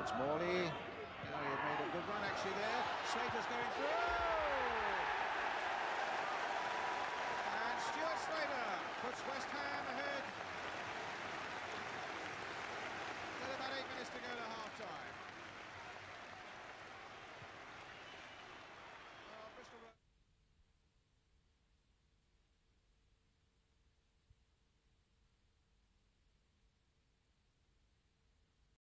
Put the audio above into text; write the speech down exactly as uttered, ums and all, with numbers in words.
It's Morley. You know, he had made a good run actually there. Slater's going through. And Stuart Slater puts West Ham ahead. Still about eight minutes to go to